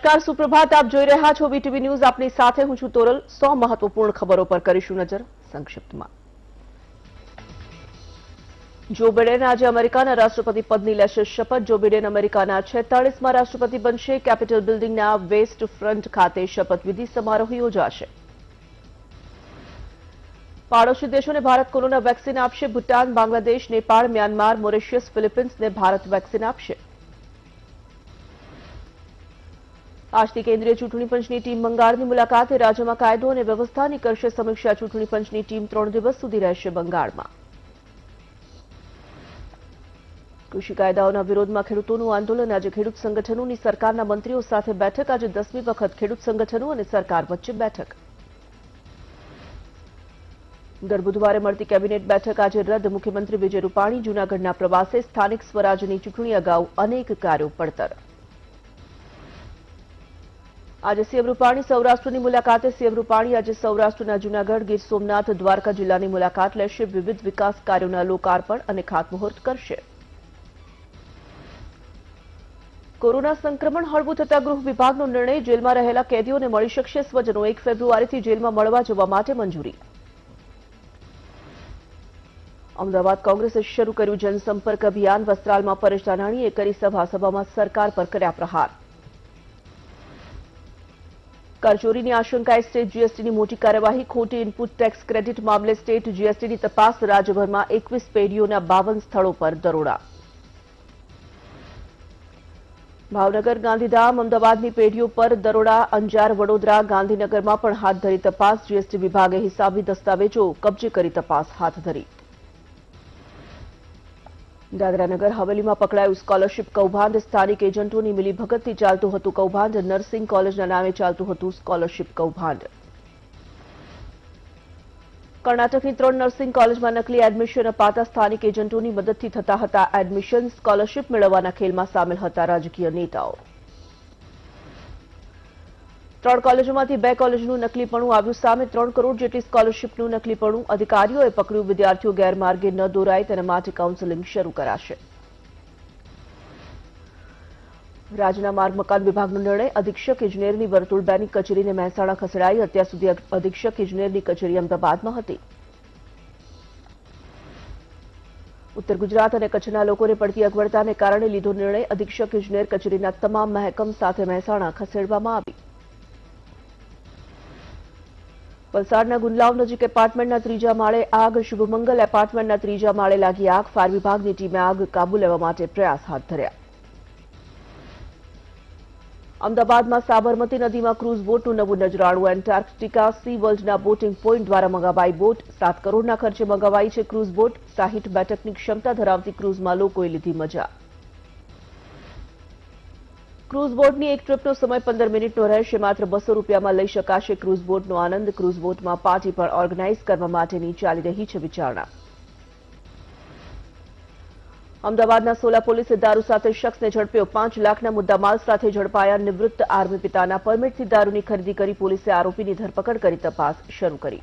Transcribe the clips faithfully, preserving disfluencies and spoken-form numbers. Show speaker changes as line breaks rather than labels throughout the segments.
નમસ્કાર, સુપ્રભાત. આપ જોઈ રહ્યા છો વીટીવી ન્યૂઝ. આપની સાથે હું છું તોરલ. સો મહત્વપૂર્ણ ખબરો પર કરીશું નજર સંક્ષિપ્તમાં. જો બિડેન આજે અમેરિકાના રાષ્ટ્રપતિ પદની લેશે શપથ. જો બિડેન અમેરિકાના છેતાળીસમાં રાષ્ટ્રપતિ બનશે. કેપિટલ બિલ્ડિંગના વેસ્ટ ફ્રન્ટ ખાતે શપથવિધિ સમારોહ યોજાશે. પાડોશી દેશોને ભારત કોરોના વેક્સિન આપશે. ભૂટાન, બાંગ્લાદેશ, નેપાળ, મ્યાનમાર, મોરિશિયસ, ફિલિપિન્સને ભારત વેક્સિન આપશે. આજથી કેન્દ્રીય ચૂંટણી પંચની ટીમ બંગાળની મુલાકાતે. રાજ્યમાં કાયદો અને વ્યવસ્થાની કરશે સમીક્ષા. ચૂંટણી પંચની ટીમ ત્રણ દિવસ સુધી રહેશે બંગાળમાં. કૃષિ કાયદાઓના વિરોધમાં ખેડૂતોનું આંદોલન. આજે ખેડૂત સંગઠનોની સરકારના મંત્રીઓ સાથે બેઠક. આજે દસમી વખત ખેડૂત સંગઠનો અને સરકાર વચ્ચે બેઠક. દર બુધવારે મળતી કેબિનેટ બેઠક આજે રદ. મુખ્યમંત્રી વિજય રૂપાણી જૂનાગઢના પ્રવાસે. સ્થાનિક સ્વરાજની ચૂંટણી અગાઉ અનેક કાર્યો પડતર. આજે સીએમ રૂપાણી સૌરાષ્ટ્રની મુલાકાતે. સીએમ રૂપાણી આજે સૌરાષ્ટ્રના જૂનાગઢ, ગીર સોમનાથ, દ્વારકા જિલ્લાની મુલાકાત લેશે. વિવિધ વિકાસ કાર્યોના લોકાર્પણ અને ખાતમુહૂર્ત કરશે. કોરોના સંક્રમણ હળવું થતા ગૃહ વિભાગનો નિર્ણય. જેલમાં રહેલા કેદીઓને મળી શકશે સ્વજનો. એક ફેબ્રુઆરીથી જેલમાં મળવા જવા માટે મંજૂરી. અમદાવાદ કોંગ્રેસે શરૂ કર્યું જનસંપર્ક અભિયાન. વસ્ત્રાલમાં પરેશ ધાનાણીએ કરી સભા. સભામાં સરકાર પર કર્યા પ્રહાર. કરચોરીની આશંકાએ સ્ટેટ જીએસટીની મોટી કાર્યવાહી. ખોટી ઇનપુટ ટેક્સ ક્રેડિટ મામલે સ્ટેટ જીએસટીની તપાસ. રાજ્યભરમાં એકવીસ પેઢીઓના બાવન સ્થળો પર દરોડા. ભાવનગર, ગાંધીધામ, અમદાવાદની પેઢીઓ પર દરોડા. અંજાર, વડોદરા, ગાંધીનગરમાં પણ હાથ ધરી તપાસ. જીએસટી વિભાગે હિસાબી દસ્તાવેજો કબજે કરી તપાસ હાથ ધરી. દાદરાનગર હવેલીમાં પકડાયું સ્કોલરશીપ કૌભાંડ. સ્થાનિક એજન્ટોની મિલીભગતથી ચાલતું હતું કૌભાંડ. નર્સિંગ કોલેજના નામે ચાલતું હતું સ્કોલરશીપ કૌભાંડ. કર્ણાટકની ત્રણ નર્સિંગ કોલેજમાં નકલી એડમિશન અપાતા સ્થાનિક એજન્ટોની મદદથી થતા હતા એડમિશન. સ્કોલરશીપ મેળવવાના ખેલમાં સામેલ હતા રાજકીય નેતાઓ. ત્રણ કોલેજોમાંથી બે કોલેજનું નકલીપણું આવ્યું સામે. ત્રણ કરોડ જેટલી સ્કોલરશીપનું નકલીપણું. અધિકારીઓએ પકડ્યું. વિદ્યાર્થીઓ ગેરમાર્ગે ન દોરાય તેના માટે કાઉન્સેલિંગ શરૂ કરાશે. રાજ્યના માર્ગ મકાન વિભાગનો નિર્ણય. અધિક્ષક ઇજનેરની વર્તુળ બેની કચેરીને મહેસાણા ખસેડાઈ. અત્યાર સુધી અધિક્ષક ઇજનેરની કચેરી અમદાવાદમાં હતી. ઉત્તર ગુજરાત અને કચ્છના લોકોને પડતી અગવડતાને કારણે લીધો નિર્ણય. અધિક્ષક ઇજનેર કચેરીના તમામ મહેકમ સાથે મહેસાણા ખસેડવામાં આવી. વલસાડના ગુંદલાવ નજીક એપાર્ટમેન્ટના ત્રીજા માળે આગ. શુભમંગલ એપાર્ટમેન્ટના ત્રીજા માળે લાગી આગ. ફાયર વિભાગની ટીમે આગ કાબુ લેવા માટે પ્રયાસ હાથ ધર્યા. અમદાવાદમાં સાબરમતી નદીમાં ક્રૂઝ બોટનું નવું નજરાણું. એન્ટાર્કટિકા સી વર્લ્ડના બોટિંગ પોઈન્ટ દ્વારા મંગાવાઈ બોટ. સાત કરોડના ખર્ચે મંગાવાઈ છે ક્રૂઝ બોટ. સાહીઠ બેઠકની ક્ષમતા ધરાવતી ક્રૂઝમાં લોકોએ લીધી મજા. ક્રૂઝ બોટની એક ટ્રીપનો સમય પંદર મિનિટનો રહેશે. માત્ર બસો રૂપિયામાં લઈ શકાશે ક્રૂઝ બોટનો આનંદ. ક્રૂઝ બોટમાં પાર્ટી પણ ઓર્ગેનાઇઝ કરવા માટેની ચાલી રહી છે વિચારણા. અમદાવાદના સોલા પોલીસે દારૂ સાથે શખ્સને ઝડપ્યો. પાંચ લાખના મુદ્દામાલ સાથે ઝડપાયા. નિવૃત્ત આર્મી પિતાના પરમિટથી દારૂની ખરીદી કરી પોલીસે આરોપીની ધરપકડ કરી તપાસ શરૂ કરી.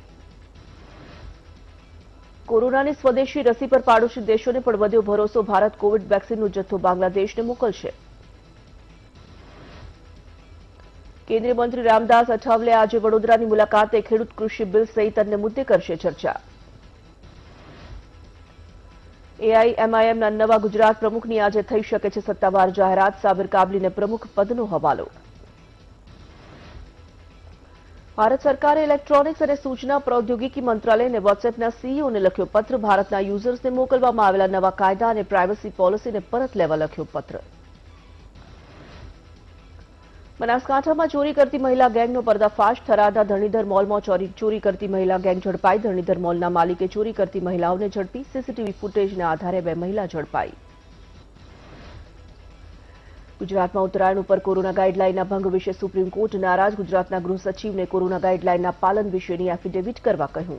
કોરોનાની સ્વદેશી રસી પર પાડોશી દેશોને પણ વધ્યો ભરોસો. ભારત કોવિડ વેક્સિનનો જથ્થો બાંગ્લાદેશને મોકલશે. કેન્દ્રીય મંત્રી રામદાસ અઠાવલે આજે વડોદરાની મુલાકાતે. ખેડૂત કૃષિ બિલ સહિત અન્ય મુદ્દે કરશે ચર્ચા. એઆઈએમઆઈએમના નવા ગુજરાત પ્રમુખની આજે થઈ શકે છે સત્તાવાર જાહેરાત. સાબિર કાબલીને પ્રમુખ પદનો હવાલો. ભારત સરકારે ઇલેક્ટ્રોનિક્સ અને સૂચના પ્રૌદ્યોગિકી મંત્રાલય અને વોટ્સએપના સીઈઓને લખ્યો પત્ર. ભારતના યુઝર્સને મોકલવામાં આવેલા નવા કાયદા અને પ્રાઇવસી પોલિસીને પરત લેવા લખ્યો પત્ર. બનાસકાંઠામાં ચોરી કરતી મહિલા ગેંગનો પર્દાફાશ. થરાદના ધણીધર મોલમાં ચોરી કરતી મહિલા ગેંગ ઝડપાઈ. ધણીધર મોલના માલિકે ચોરી કરતી મહિલાઓને ઝડપી. સીસીટીવી ફૂટેજના આધારે બે મહિલા ઝડપાઈ. ગુજરાતમાં ઉત્તરાયણ ઉપર કોરોના ગાઈડલાઈનના ભંગ વિશે સુપ્રીમ કોર્ટ નારાજ. ગુજરાતના ગૃહ સચિવને કોરોના ગાઈડલાઈનના પાલન વિશેની એફિડેવિટ કરવા કહ્યું.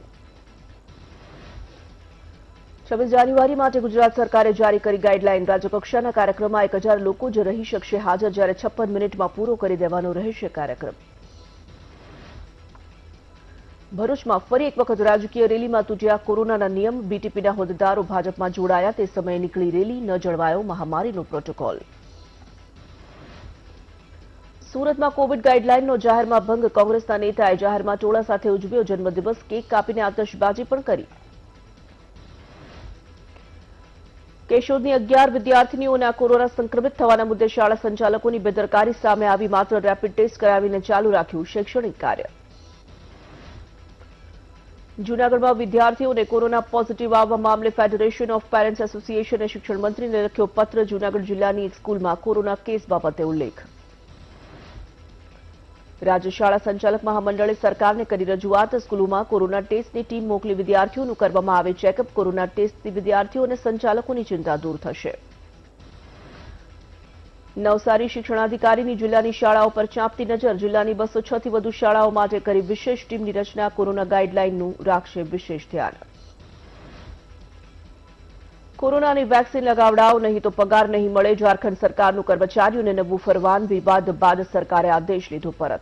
છવ્વીસ જાન્યુઆરી માટે ગુજરાત સરકારે જારી કરી ગાઈડલાઈન. રાજ્યકક્ષાના કાર્યક્રમમાં એક હજાર લોકો જ રહી શકશે હાજર. જ્યારે છપ્પન મિનિટમાં પૂરો કરી દેવાનો રહેશે કાર્યક્રમ. ભરૂચમાં ફરી એક વખત રાજકીય રેલીમાં તૂટ્યા કોરોનાના નિયમ. બીટીપીના હોદ્દેદારો ભાજપમાં જોડાયા. તે સમયે નીકળી રેલી. ન જળવાયો મહામારીનો પ્રોટોકોલ. સુરતમાં કોવિડ ગાઈડલાઈનનો જાહેરમાં ભંગ. કોંગ્રેસના નેતાએ જાહેરમાં ટોળા સાથે ઉજવ્યો જન્મદિવસ. કેક કાપીને આતશબાજી પણ કરી. કેશોદની અગિયાર વિદ્યાર્થીનીઓના કોરોના સંક્રમિત થવાના મુદ્દે શાળા સંચાલકોની બેદરકારી સામે આવી. માત્ર રેપિડ ટેસ્ટ કરાવીને ચાલુ રાખ્યું શૈક્ષણિક કાર્ય. જૂનાગઢમાં વિદ્યાર્થીઓને કોરોના પોઝિટિવ આવવા મામલે ફેડરેશન ઓફ પેરેન્ટ્સ એસોસિએશને શિક્ષણ મંત્રીને લખ્યો પત્ર. જૂનાગઢ જિલ્લાની એક સ્કૂલમાં કોરોના કેસ બાબતે ઉલ્લેખ. રાજ્ય શાળા સંચાલક મહામંડળે સરકારને કરી રજૂઆત. સ્કૂલોમાં કોરોના ટેસ્ટની ટીમ મોકલી વિદ્યાર્થીઓનું કરવામાં આવે ચેકઅપ. કોરોના ટેસ્ટથી વિદ્યાર્થીઓ અને સંચાલકોની ચિંતા દૂર થશે. નવસારી શિક્ષણાધિકારીની જિલ્લાની શાળાઓ પર ચાંપતી નજર. જિલ્લાની બસો છ થી વધુ શાળાઓ માટે કરી વિશેષ ટીમની રચના. કોરોના ગાઈડલાઈનનું રાખશે વિશેષ ધ્યાન. કોરોનાની વેક્સિન લગાવડાવો નહીં તો પગાર નહીં મળે. ઝારખંડ સરકારનું કર્મચારીઓને નવું ફરમાન. વિવાદ બાદ સરકારે આદેશ લીધો પરત.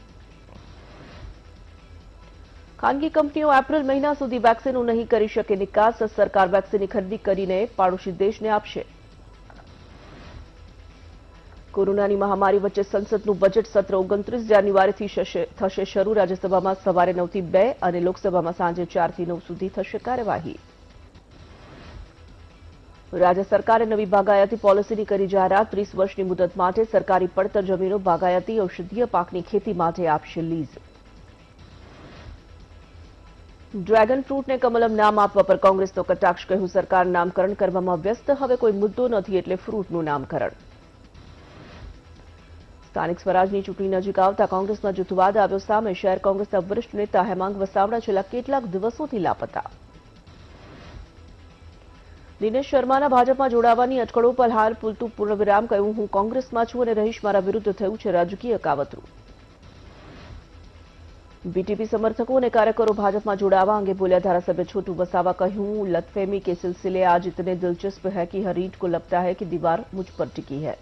ખાનગી કંપનીઓ એપ્રિલ મહિના સુધી વેક્સિનો નહીં કરી શકે નિકાસ. સરકાર વેક્સિનની ખરીદી કરીને પાડોશી દેશને આપશે. કોરોનાની મહામારી વચ્ચે સંસદનું બજેટ સત્ર ઓગણત્રીસ જાન્યુઆરીથી થશે શરૂ. રાજ્યસભામાં સવારે નવ થી બે અને લોકસભામાં સાંજે ચાર થી નવ સુધી થશે કાર્યવાહી. રાજ્ય સરકારે નવી બાગાયતી પોલિસીની કરી જાહેરાત. ત્રીસ વર્ષની મુદત માટે સરકારી પડતર જમીનો બાગાયતી ઔષધીય પાકની ખેતી માટે આપશે લીઝ. ડ્રેગન ફ્રૂટને કમલમ નામ આપવા પર કોંગ્રેસનો કટાક્ષ. કહ્યું સરકાર નામકરણ કરવામાં વ્યસ્ત. હવે કોઈ મુદ્દો નથી એટલે ફ્રૂટનું નામકરણ. સ્થાનિક સ્વરાજની ચૂંટણી નજીક આવતા કોંગ્રેસમાં જૂથવાદ આવ્યો સામે. શહેર કોંગ્રેસના વરિષ્ઠ નેતા હેમાંગ વસાવડા છેલ્લા કેટલાક દિવસોથી લાપતા. દિનેશ શર્માના ભાજપમાં જોડાવાની અટકળો પર હાલ પૂરતું પૂર્ણવિરામ. કહ્યું હું કોંગ્રેસમાં છું અને રહીશ. મારા વિરુદ્ધ થયું છે રાજકીય કાવતરું. બીટીપી સમર્થકો અને કાર્યકરો ભાજપમાં જોડાવા અંગે બોલ્યા ધારાસભ્ય છોટુ વસાવા. કહ્યું लतफहमी के सिलसिले आज इतने दिलचस्प है कि हर ईंट को लगता है कि दीवार मुझ पर टिकी है.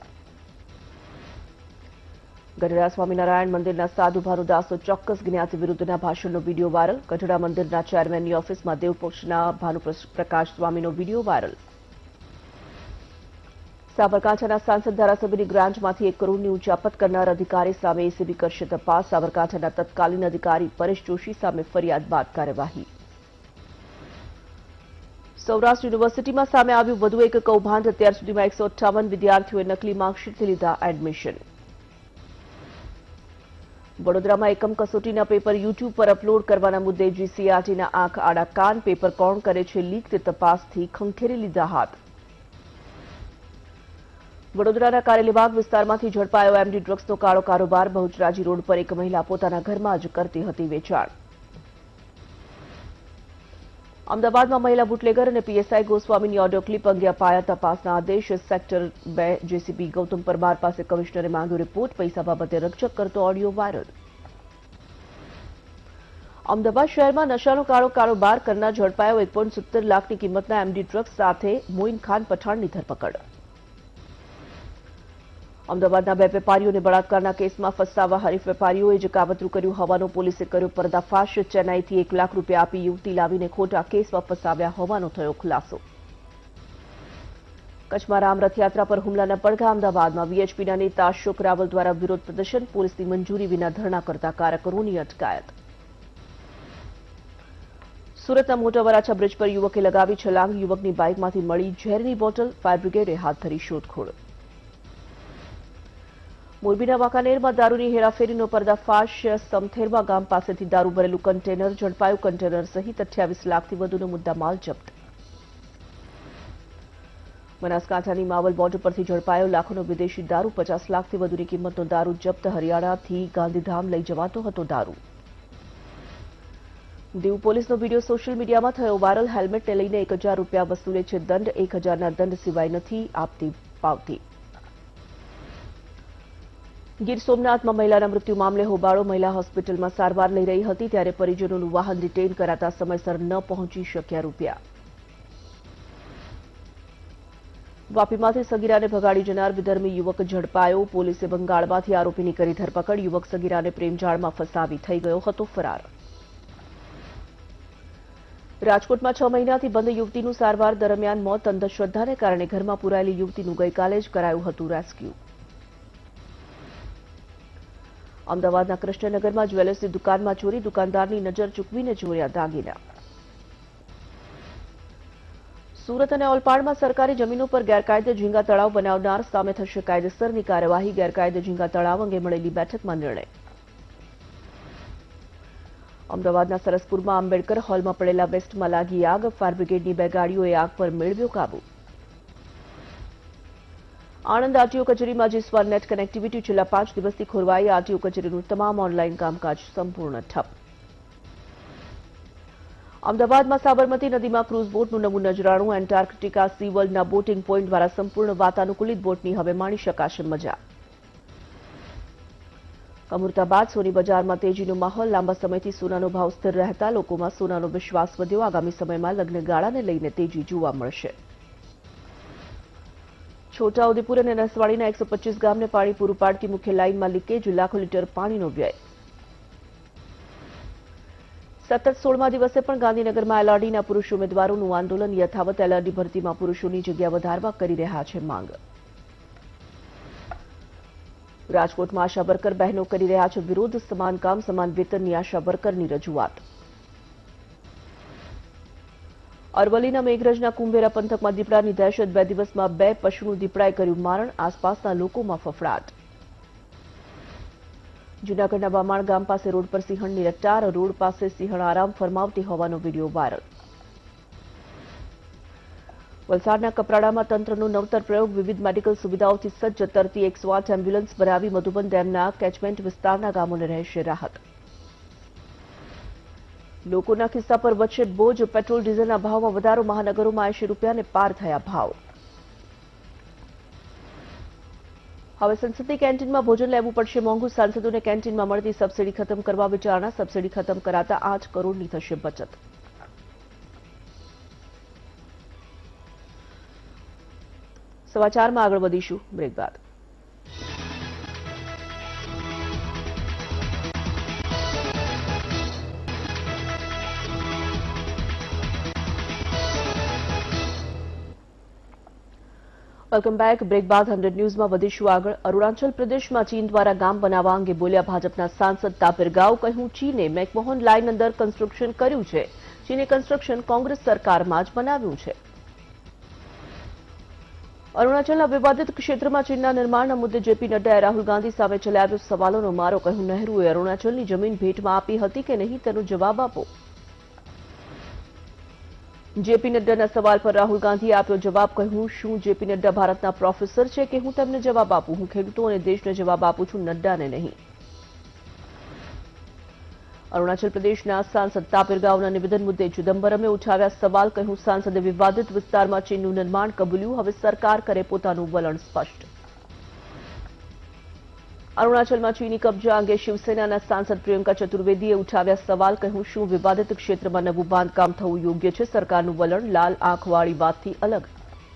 ગઢડા સ્વામિનારાયણ મંદિરના સાધુ ભાનુદાસો ચોક્કસ જ્ઞાતિ વિરુદ્ધના ભાષણનો વીડિયો વાયરલ. ગઢડા મંદિરના ચેરમેનની ઓફિસમાં દેવપક્ષના ભાનુપ્રકાશ સ્વામીનો વીડિયો વાયરલ. સાબરકાંઠાના સાંસદ ધારાસભ્યની ગ્રાન્ટમાંથી એક કરોડની ઉચાપત કરનાર અધિકારી સામે એસીબી કરશે તપાસ. સાબરકાંઠાના તત્કાલીન અધિકારી પરેશ જોશી સામે ફરિયાદ બાદ કાર્યવાહી. સૌરાષ્ટ્ર યુનિવર્સિટીમાં સામે આવ્યું વધુ એક કૌભાંડ. અત્યાર સુધીમાં એકસો અઠ્ઠાવન વિદ્યાર્થીઓએ નકલી માર્કશીટથી લીધા એડમિશન. વડોદરામાં એકમ કસોટીના પેપર યુટ્યુબ પર અપલોડ કરવાના મુદ્દે જીસીઆરટીના આંખ આડા કાન. પેપર કોણ કરે છે લીક તે તપાસથી ખંખેરી લીધા હાથ. વડોદરાના કારેલીબાગ વિસ્તારમાંથી ઝડપાયો એમડી ડ્રગ્સનો કાળો કારોબાર. બહુચરાજી રોડ પર એક મહિલા પોતાના ઘરમાં જ કરતી હતી વેચાણ. અમદાવાદમાં મહિલા બુટલેગર અને પીએસઆઈ ગોસ્વામીની ઓડિયો ક્લિપ અંગે અપાયા તપાસના આદેશ. સેક્ટર બે જેસીબી ગૌતમ પરમાર પાસે કમિશનરે માંગ્યો રિપોર્ટ. પૈસા બાબતે રકઝક કરતો ઓડિયો વાયરલ. અમદાવાદ શહેરમાં નશાનો કાળો કારોબાર કરનાર ઝડપાયો. એક પોઈન્ટ સિત્તેર લાખની કિંમતના એમડી ડ્રગ્સ સાથે મોઇન ખાન પઠાણની ધરપકડ. અમદાવાદના બે વેપારીઓને બળાત્કારના કેસમાં ફસાવવા હરીફ વેપારીઓએ જ કાવતરું કર્યું હોવાનો પોલીસે કર્યો પર્દાફાશ. ચેન્નાઈથી એક લાખ રૂપિયા આપી યુવતી લાવીને ખોટા કેસમાં ફસાવ્યા હોવાનો થયો ખુલાસો. કચ્છમાં રામ રથયાત્રા પર હુમલાના પડઘા. અમદાવાદમાં વીએચપીના નેતા અશોક રાવલ દ્વારા વિરોધ પ્રદર્શન. પોલીસની મંજૂરી વિના ધરણા કરતા કાર્યકરોની અટકાયત. સુરતના મોટા વરાછા બ્રિજ પર યુવકે લગાવી છલાંગ. યુવકની બાઇકમાંથી મળી ઝેરની બોટલ. ફાયર બ્રિગેડે હાથ ધરી શોધખોળ. મોરબીના વાંકાનેરમાં દારૂની હેરાફેરીનો પર્દાફાશ. સમથેરવા ગામ પાસેથી દારૂ ભરેલું કન્ટેનર ઝડપાયું. કન્ટેનર સહિત અઠ્યાવીસ લાખથી વધુનો મુદ્દામાલ જપ્ત. બનાસકાંઠાની માવલ બોર્ડર પરથી ઝડપાયો લાખોનો વિદેશી દારૂ. પચાસ લાખથી વધુની કિંમતનો દારૂ જપ્ત. હરિયાણાથી ગાંધીધામ લઈ જવાતો હતો દારૂ. દીવ પોલીસનો વીડિયો સોશિયલ મીડિયામાં થયો વાયરલ. હેલ્મેટને લઈને એક હજાર રૂપિયા વસૂલે છે દંડ. એક હજારના દંડ સિવાય નથી આપતી પાવતી. ગીર સોમનાથમાં મહિલાના મૃત્યુ મામલે હોબાળો. મહિલા હોસ્પિટલમાં સારવાર લઈ રહી હતી ત્યારે પરિજનોનું વાહન ડિટેઇન કરાતા સમયસર ન પહોંચી શક્યા રૂપિયા. વાપીમાંથી સગીરાને ભગાડી જનાર વિધર્મી યુવક ઝડપાયો. પોલીસે બંગાળમાંથી આરોપીની કરી ધરપકડ. યુવક સગીરાને પ્રેમજાળમાં ફસાવી થઈ ગયો હતો ફરાર. રાજકોટમાં છ મહિનાથી બંધ યુવતીનું સારવાર દરમિયાન મોત. અંધશ્રદ્ધાને કારણે ઘરમાં પુરાયેલી યુવતીનું ગઈકાલે જ કરાયું હતું રેસ્ક્યુ. અમદાવાદના કૃષ્ણનગરમાં જ્વેલર્સની દુકાનમાં ચોરી, દુકાનદારની નજર ચૂકવીને ચોર્યા દાગીના। સુરત અને ઓલપાડમાં સરકારી જમીનો પર ગેરકાયદે ઝીંગા તળાવ બનાવનાર સામે થશે કાયદેસરની કાર્યવાહી। ગેરકાયદે ઝીંગા તળાવ અંગે મળેલી બેઠકમાં નિર્ણય। અમદાવાદના સરસપુરમાં આંબેડકર હોલમાં પડેલા વેસ્ટમાં લાગી આગ, ફાયર બ્રિગેડની બે ગાડીઓએ આગ પર મેળવ્યો કાબુ। આણંદ આરટીઓ કચેરીમાં જીસ્વાર નેટ કનેક્ટિવિટી છેલ્લા પાંચ દિવસથી ખોરવાઈ, આરટીઓ કચેરીનું તમામ ઓનલાઈન કામકાજ સંપૂર્ણ ઠપ। અમદાવાદમાં સાબરમતી નદીમાં ક્રૂઝ બોટનું નવું નજરાણું, એન્ટાર્કટિકા સી વર્લ્ડના બોટિંગ પોઈન્ટ દ્વારા સંપૂર્ણ વાતાનુકૂલિત બોટની હવે માણી શકાશે મજા। કમુરતા બાદ સોની બજારમાં તેજીનો માહોલ, લાંબા સમયથી સોનાનો ભાવ સ્થિર રહેતા લોકોમાં સોનાનો વિશ્વાસ વધ્યો। આગામી સમયમાં લગ્નગાળાને લઈને તેજી જોવા મળશે। છોટાઉદેપુર અને નસવાડીના એકસો પચીસ ગામને પાણી પૂરું પાડતી મુખ્ય લાઇનમાં લીકેજ, લાખો લીટર પાણીનો વ્યય। સતત સોળમા દિવસે પણ ગાંધીનગરમાં એલઆરડીના પુરુષ ઉમેદવારોનું આંદોલન યથાવત। એલઆરડી ભરતીમાં પુરુષોની જગ્યા વધારવા કરી રહ્યા છે માંગ। રાજકોટમાં આશા વર્કર બહેનો કરી રહ્યા છે વિરોધ, સમાન કામ સમાન વેતનની આશા વર્કરની રજૂઆત। અરવલ્લીના મેઘરજના કુંભેરા પંથકમાં દીપડાની દહેશત, બે દિવસમાં બે પશુનું દીપડાએ કર્યું મારણ, આસપાસના લોકોમાં ફફડાટ। જૂનાગઢના બામાણ ગામ પાસે રોડ પર સિંહણની રટ્ટાર, રોડ પાસે સિંહણ આરામ ફરમાવતી હોવાનો વિડીયો વાયરલ। વલસાડના કપરાડામાં તંત્રનો નવતર પ્રયોગ, વિવિધ મેડિકલ સુવિધાઓથી સજ્જ તરતી એકસો આઠ એમ્બ્યુલન્સ બનાવી મધુબન ડેમના કેચમેન્ટ વિસ્તારના ગામોને રહેશે રાહત। લોકોના ખિસ્સા પર વધશે બોજ, પેટ્રોલ ડીઝલના ભાવમાં વધારો, મહાનગરોમાં એંશી રૂપિયાને પાર થયા ભાવ। હવે સંસદની કેન્ટીનમાં ભોજન લેવું પડશે મોંઘું, સાંસદોને કેન્ટીનમાં મળતી સબસિડી ખતમ કરવા વિચારણા, સબસિડી ખતમ કરાતા આઠ કરોડની થશે બચત। સમાચારમાં આગળ વધીશું બ્રેક બાદ। Welcome back. બ્રેક બાદ હંડ્રેડ ન્યૂઝમાં વધીશું આગળ। અરુણાચલ પ્રદેશમાં ચીન દ્વારા ગામ બનાવવા અંગે બોલ્યા ભાજપના સાંસદ તાપિર ગાવ, કહ્યું ચીને મેકમોહન લાઇન અંદર કન્સ્ટ્રક્શન કર્યું છે, ચીને કન્સ્ટ્રક્શન કોંગ્રેસ સરકારમાં જ બનાવ્યું છે। અરુણાચલના વિવાદિત ક્ષેત્રમાં ચીનના નિર્માણના મુદ્દે જેપી નડ્ડાએ રાહુલ ગાંધી સામે ચલાવ્યો સવાલોનો મારો, કહ્યું નહેરુએ અરુણાચલની જમીન ભેટમાં આપી હતી કે નહીં તેનો જવાબ આપો। જેપી નડ્ડાના સવાલ પર રાહુલ ગાંધીએ આપ્યો જવાબ, કહ્યું શું જેપી નડ્ડા ભારતના પ્રોફેસર છે કે હું તેમને જવાબ આપું? હું ખેડૂતો અને દેશને જવાબ આપું છું, નડ્ડાને નહીં। અરુણાચલ પ્રદેશના સાંસદ તાપિર ગાવના નિવેદન મુદ્દે ચિદમ્બરમે ઉઠાવ્યા સવાલ, કહ્યું સાંસદે વિવાદિત વિસ્તારમાં ચીનનું નિર્માણ કબૂલ્યું, હવે સરકાર કરે પોતાનું વલણ સ્પષ્ટ। અરુણાચલમાં ચીની કબજા અંગે શિવસેનાના સાંસદ પ્રિયંકા ચતુર્વેદીએ ઉઠાવ્યા સવાલ, કહ્યું શું વિવાદિત ક્ષેત્રમાં નવું બાંધકામ થવું યોગ્ય છે? સરકારનું વલણ લાલ આંખવાળી વાતથી અલગ।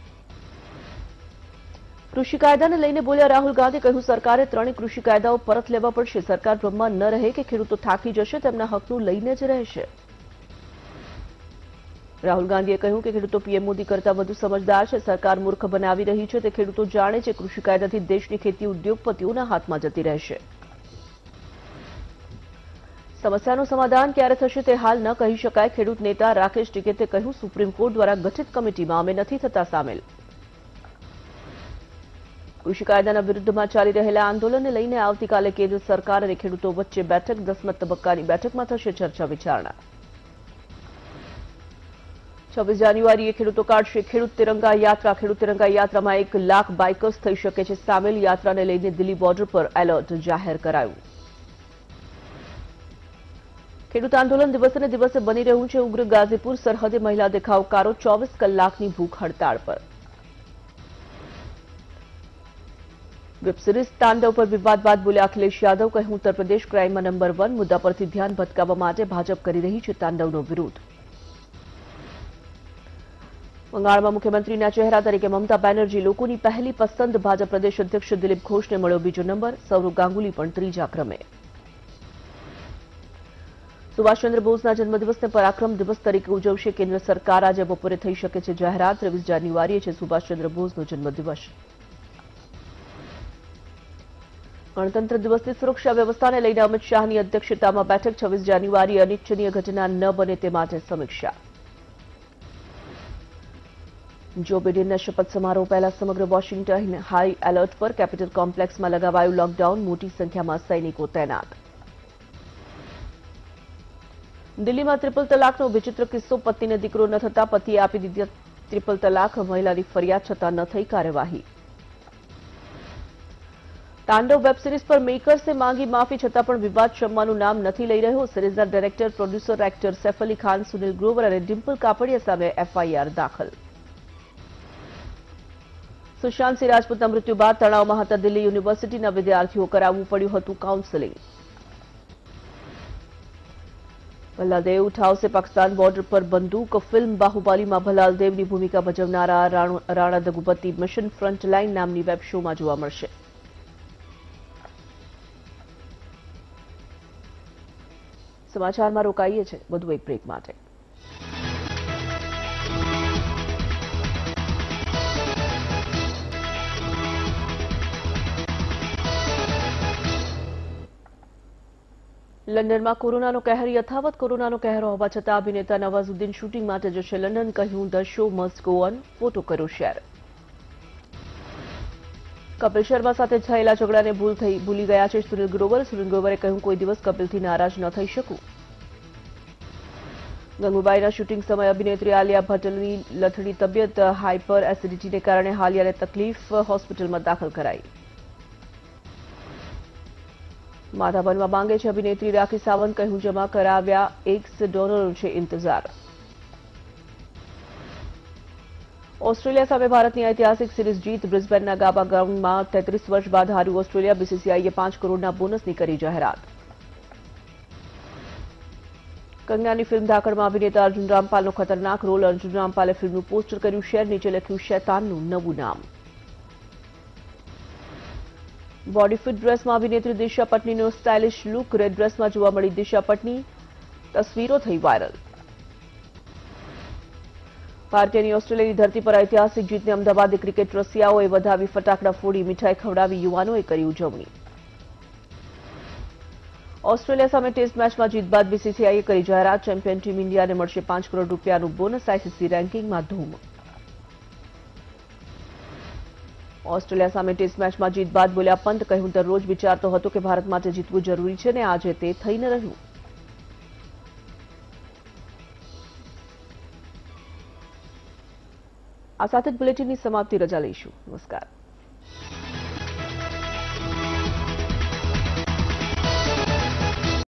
કૃષિ કાયદાને લઈને બોલ્યા રાહુલ ગાંધી, કહ્યું સરકારે ત્રણેય કૃષિ કાયદાઓ પરત લેવા પડશે, સરકાર ભ્રમમાં ન રહે કે ખેડૂતો થાકી જશે, તેમના હકનું લઈને જ રહેશે। રાહુલ ગાંધીએ કહ્યું કે ખેડૂતો પીએમ મોદી કરતા વધુ સમજદાર છે, સરકાર મૂર્ખ બનાવી રહી છે તે ખેડૂતો જાણે છે, કૃષિ કાયદાથી દેશની ખેતી ઉદ્યોગપતિઓના હાથમાં જતી રહેશે। સમસ્યાનું સમાધાન ક્યારે થશે તે હાલ ન કહી શકાય, ખેડૂત નેતા રાકેશ ટિકેતે કહ્યું સુપ્રીમ કોર્ટ દ્વારા ગઠિત કમિટીમાં અમે નથી થતા સામેલ। કૃષિ કાયદાના વિરુદ્ધમાં ચાલી રહેલા આંદોલનને લઈને આવતીકાલે કેન્દ્ર સરકાર અને ખેડૂતો વચ્ચે બેઠક, દસમા તબક્કાની બેઠકમાં થશે ચર્ચા વિચારણા। છવ્વીસ જાન્યુઆરીએ ખેડૂતો કાઢશે ખેડૂત તિરંગા યાત્રા, ખેડૂત તિરંગા યાત્રામાં એક લાખ બાઇકર્સ થઈ શકે છે સામેલ, યાત્રાને લઈને દિલ્હી બોર્ડર પર એલર્ટ જાહેર કરાયું। ખેડૂત આંદોલન દિવસે ને દિવસે બની રહ્યું છે ઉગ્ર, ગાઝીપુર સરહદે મહિલા દેખાવકારો ચોવીસ કલાકની ભૂખ હડતાળ પર। વેબ સિરીઝ તાંડવ પર વિવાદ બાદ બોલ્યા અખિલેશ યાદવ, કહ્યું ઉત્તર પ્રદેશ ક્રાઇમમાં નંબર વન, મુદ્દા પરથી ધ્યાન ભટકાવવા માટે ભાજપ કરી રહી છે તાંડવનો વિરોધ। બંગાળમાં મુખ્યમંત્રીના ચહેરા તરીકે મમતા બેનર્જી લોકોની પહેલી પસંદ, ભાજપ પ્રદેશ અધ્યક્ષ દિલીપ ઘોષને મળ્યો બીજો નંબર, સૌરવ ગાંગુલી પણ ત્રીજા ક્રમે। સુભાષચંદ્ર બોઝના જન્મદિવસને પરાક્રમ દિવસ તરીકે ઉજવશે કેન્દ્ર સરકાર, આજે બપોરે થઈ શકે છે જાહેરાત, ત્રેવીસ જાન્યુઆરીએ છે સુભાષચંદ્ર બોઝનો જન્મદિવસ। ગણતંત્ર દિવસની સુરક્ષા વ્યવસ્થાને લઈને અમિત શાહની અધ્યક્ષતામાં બેઠક છવ્વીસ જાન્યુઆરીએ અનિચ્છનીય ઘટના ન બને તે માટે સમીક્ષા. જો બિડેનના શપથ સમારોહ પહેલા સમગ્ર વોશિંગ્ટન હાઈ એલર્ટ પર. કેપિટલ કોમ્પ્લેક્સમાં લગાવાયું લોકડાઉન. મોટી સંખ્યામાં સૈનિકો તૈનાત. દિલ્હીમાં ટ્રિપલ તલાકનો વિચિત્ર કિસ્સો. પત્નીને દીકરો ન થતા પતિએ આપી દીધી ટ્રિપલ તલાક. મહિલાની ફરિયાદ છતાં ન થઈ કાર્યવાહી. તાંડવ વેબ સિરીઝ પર મેકર્સે માંગી માફી છતાં પણ વિવાદ શમવાનું નામ નથી લઈ રહ્યો. સિરીઝના director, producer, actor Saif Ali Khan, Sunil Grover અને ડિમ્પલ કાપડિયા સામે એફઆઈઆર દાખલ. સુશાંત સિંહ રાજપૂતના મૃત્યુ બાદ તણાવમાં હતા દિલ્હી યુનિવર્સિટીના વિદ્યાર્થીઓ. કરાવવું પડ્યું હતું કાઉન્સેલિંગ. ભલ્લાદેવ ઉઠાવશે પાકિસ્તાન બોર્ડર પર બંદૂક. ફિલ્મ બાહુબલીમાં ભલ્લાદેવની ભૂમિકા ભજવનારા રાણા દગુપતિ મિશન ફ્રન્ટલાઇન નામની વેબ શોમાં જોવા મળશે. સમાચારમાં રોકાઈએ છે વધુ એક બ્રેક માટે. લંડનમાં કોરોનાનો કહેર યથાવત. કોરોનાનો કહેર હોવા છતાં અભિનેતા નવાઝુદ્દીન શૂટિંગ માટે જશે લંડન. કહ્યું the show must go on. Photo કર્યો શેર. કપિલ શર્મા સાથે થયેલા ઝઘડાને ભૂલ થઈ ભૂલી ગયા છે સુનિલ ગ્રોવર. સુનિલ ગ્રોવરે કહ્યું કોઈ દિવસ કપિલથી નારાજ ન થઈ શકું. ગંગુબાઈના શૂટિંગ સમયે અભિનેત્રી આલિયા ભટ્ટની લથડી તબિયત. હાઇપર એસિડિટીને કારણે હાલિયાને તકલીફ. હોસ્પિટલમાં દાખલ કરાઈ. માતા બનવા માંગે છે અભિનેત્રી રાખી સાવંત. કહ્યું જમા કરાવ્યા એક્સ ડોનરો છે ઇંતજાર. ઓસ્ટ્રેલિયા સામે ભારતની ઐતિહાસિક સિરીઝ જીત. બ્રિસ્બેનના ગાબા ગ્રાઉન્ડમાં તેત્રીસ વર્ષ બાદ હાર્યું ઓસ્ટ્રેલિયા. બીસીસીઆઈએ પાંચ કરોડના બોનસની કરી જાહેરાત. કંગનાની ફિલ્મ ધાકડમાં અભિનેતા અર્જુન રામપાલનો ખતરનાક રોલ. અર્જુન રામપાલે ફિલ્મનું પોસ્ટર કર્યું શેર. નીચે લખ્યું શૈતાનનું નવું નામ. બોડી ફિટ ડ્રેસમાં અભિનેત્રી દિશા પટનીનો સ્ટાઇલિશ લુક. રેડ ડ્રેસમાં જોવા મળી દિશા પટની. તસવીરો થઈ વાયરલ. ભારતીયની ઓસ્ટ્રેલિયાની ધરતી પર ઐતિહાસિક જીતને અમદાવાદી ક્રિકેટ રસિયાઓએ વધાવી. ફટાકડા ફોડી મીઠાઈ ખવડાવી યુવાનોએ કરી ઉજવણી. ઓસ્ટ્રેલિયા સામે ટેસ્ટ મેચમાં જીત બાદ બીસીસીઆઈએ કરી જાહેરાત. ચેમ્પિયન ટીમ ઇન્ડિયાને મળશે પાંચ કરોડ રૂપિયાનું બોનસ. આઈસીસી રેન્કિંગમાં ધૂમ. ઓસ્ટ્રેલિયા સામે ટેસ્ટ મેચમાં જીત બાદ બોલ્યા પંત. કહ્યું દરરોજ વિચારતો હતો કે ભારત માટે જીતવું જરૂરી છે ને આજે તે થઈ ન રહ્યું. આ સાથે જ બુલેટિનની સમાપ્તિ. રજા લઈશું. નમસ્કાર.